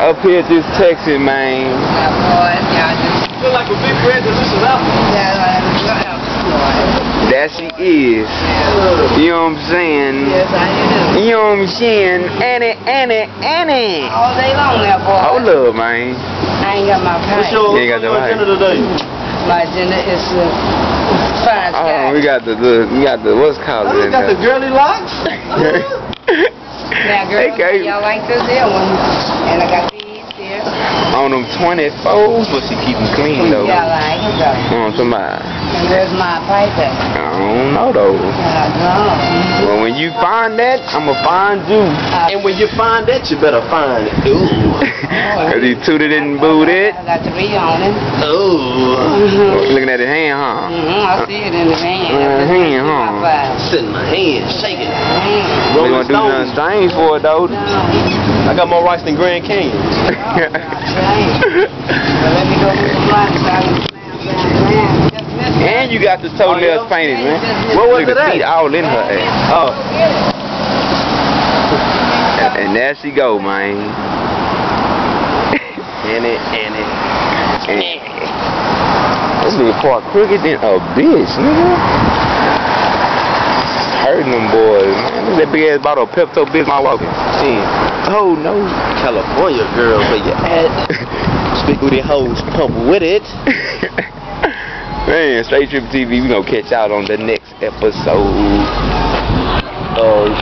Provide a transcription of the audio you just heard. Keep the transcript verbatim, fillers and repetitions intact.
up here just texting, man. Yeah, boy, y'all just feel like a big resolution album. yeah, like a good album, boy. There she is. You know what I'm saying? Yes, how you do? You know what I'm saying? Annie, Annie, Annie. All day long now, boy. Hold up, man. I ain't got my pipe. What's your, You ain't got what's your the agenda today? My agenda is uh, fine Oh, sky. we got the, the we got the what's called Oh, you got the girly locks? Now, girls, Okay. y'all like this here one. And I got these here. On them twenty-fours, but she keep them clean though. Y'all like it, though. On somebody. And where's my pipe at? I don't know though. I don't. Well, when you find that, I'ma find you. Uh, And when you find that, you better find it. Ooh. Cause he tooted it and booed it. I got three on it. Ooh. Looking at his hand, huh? Mm-hmm, I see it in the hand. Uh, That's hand, my huh? five. Sitting my hand, shaking. Mm. We gonna do nothing strange for it though. I got more rice than Grand Canyon. Well, let me go with some lunch. I can slam, slam, slam. And you got the toenails Oh, yeah? painted, man. What was Look it at the at? feet all in her ass. Oh. And, and there she go, man. Annie, Annie. And this nigga part crooked than a bitch, nigga. Hurting them boys, man. Look at that big ass bottle of Pepto Bismol walking. Oh no. California girl, where you at? Speak with the hoes, pump with it. Man, Straight Trip T V, we gonna catch y'all on the next episode. Uh,